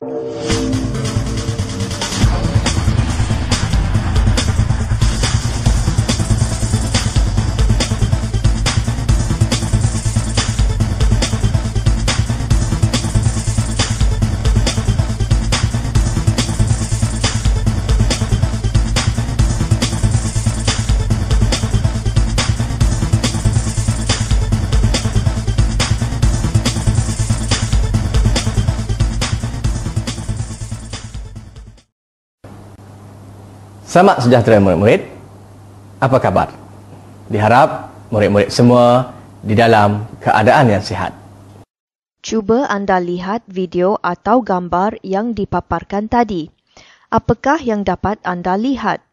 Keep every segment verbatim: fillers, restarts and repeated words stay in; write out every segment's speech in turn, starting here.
Selamat sejahtera murid-murid. Apa kabar? Diharap murid-murid semua di dalam keadaan yang sihat. Cuba anda lihat video atau gambar yang dipaparkan tadi. Apakah yang dapat anda lihat?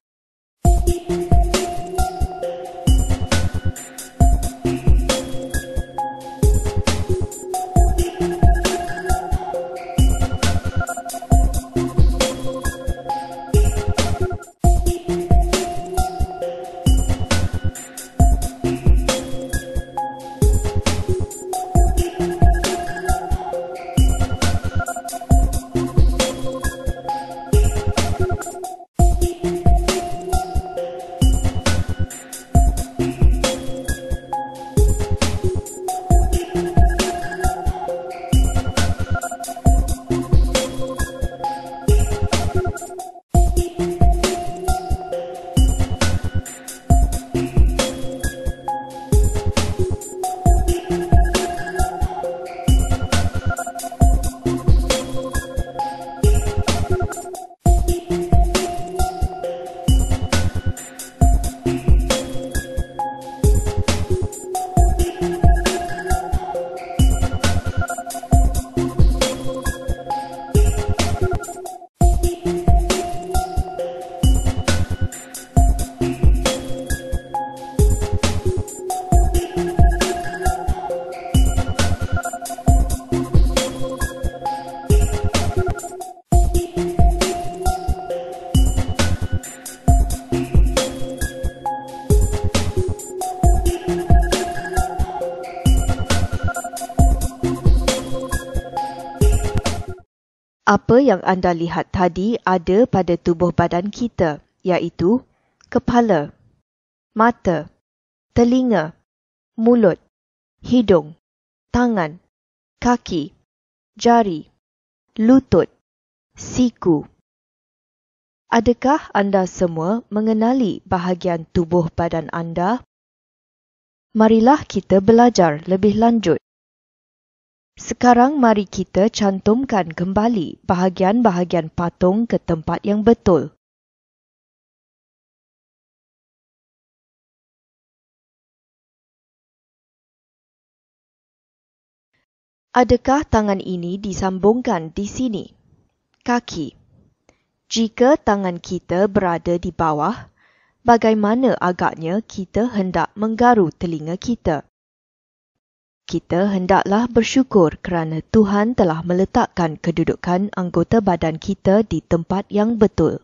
Apa yang anda lihat tadi ada pada tubuh badan kita, iaitu kepala, mata, telinga, mulut, hidung, tangan, kaki, jari, lutut, siku. Adakah anda semua mengenali bahagian tubuh badan anda? Marilah kita belajar lebih lanjut. Sekarang mari kita cantumkan kembali bahagian-bahagian patung ke tempat yang betul. Adakah tangan ini disambungkan di sini? Kaki. Jika tangan kita berada di bawah, bagaimana agaknya kita hendak menggaru telinga kita? Kita hendaklah bersyukur kerana Tuhan telah meletakkan kedudukan anggota badan kita di tempat yang betul.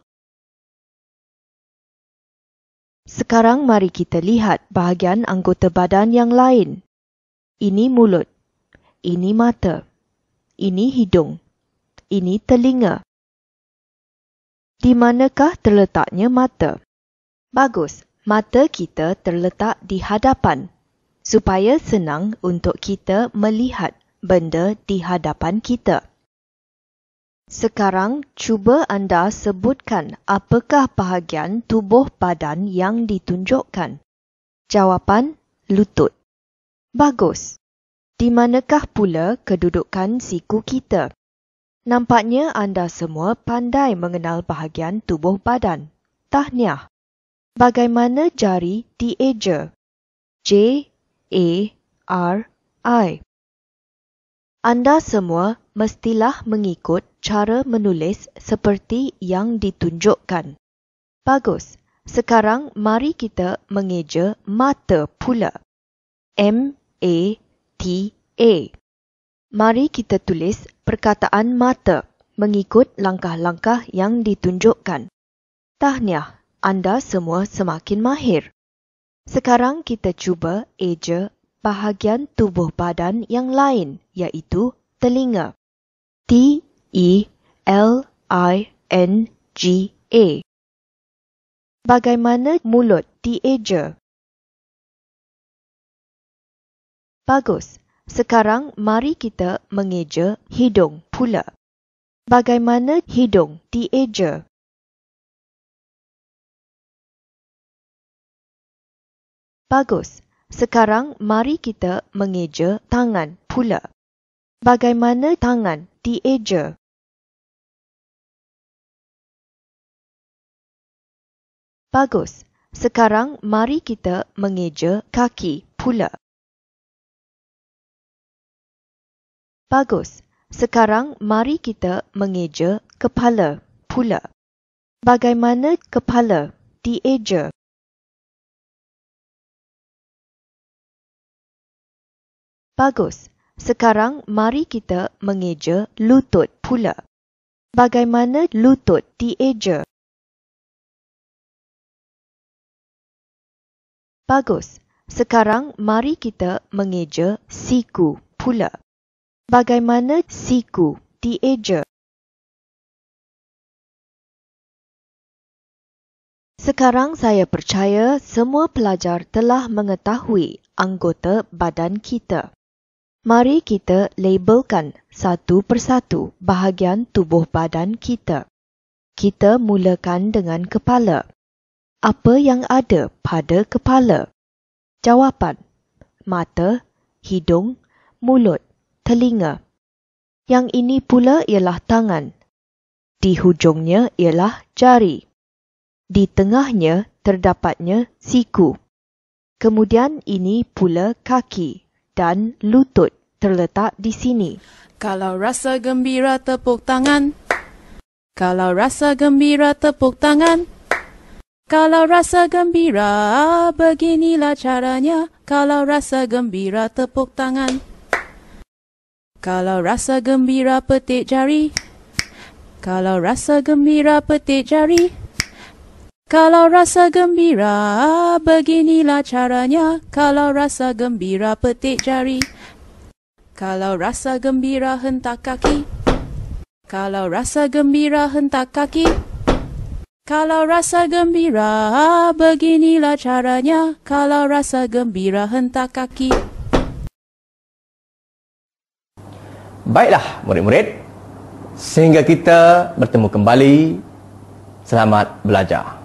Sekarang mari kita lihat bahagian anggota badan yang lain. Ini mulut, ini mata, ini hidung, ini telinga. Di manakah terletaknya mata? Bagus, mata kita terletak di hadapan, supaya senang untuk kita melihat benda di hadapan kita. Sekarang, cuba anda sebutkan apakah bahagian tubuh badan yang ditunjukkan. Jawapan, lutut. Bagus. Di manakah pula kedudukan siku kita? Nampaknya anda semua pandai mengenal bahagian tubuh badan. Tahniah. Bagaimana jari dieja? J A R I. Anda semua mestilah mengikut cara menulis seperti yang ditunjukkan. Bagus. Sekarang mari kita mengeja mata pula. M A T A. Mari kita tulis perkataan mata mengikut langkah-langkah yang ditunjukkan. Tahniah, anda semua semakin mahir. Sekarang kita cuba eja bahagian tubuh badan yang lain, iaitu telinga. T E L I N G A. Bagaimana mulut dieja? Bagus. Sekarang mari kita mengeja hidung pula. Bagaimana hidung dieja? Bagus. Sekarang mari kita mengeja tangan pula. Bagaimana tangan dieja? Bagus. Sekarang mari kita mengeja kaki pula. Bagus. Sekarang mari kita mengeja kepala pula. Bagaimana kepala dieja? Bagus. Sekarang mari kita mengeja lutut pula. Bagaimana lutut dieja? Bagus. Sekarang mari kita mengeja siku pula. Bagaimana siku dieja? Sekarang saya percaya semua pelajar telah mengetahui anggota badan kita. Mari kita labelkan satu persatu bahagian tubuh badan kita. Kita mulakan dengan kepala. Apa yang ada pada kepala? Jawapan: mata, hidung, mulut, telinga. Yang ini pula ialah tangan. Di hujungnya ialah jari. Di tengahnya terdapatnya siku. Kemudian ini pula kaki dan lutut terletak di sini. Kalau rasa gembira tepuk tangan. Kalau rasa gembira tepuk tangan. Kalau rasa gembira beginilah caranya. Kalau rasa gembira tepuk tangan. Kalau rasa gembira petik jari. Kalau rasa gembira petik jari. Kalau rasa gembira beginilah caranya. Kalau rasa gembira petik jari. Kalau rasa gembira hentak kaki. Kalau rasa gembira hentak kaki. Kalau rasa gembira beginilah caranya. Kalau rasa gembira hentak kaki. Baiklah murid-murid, sehingga kita bertemu kembali. Selamat belajar.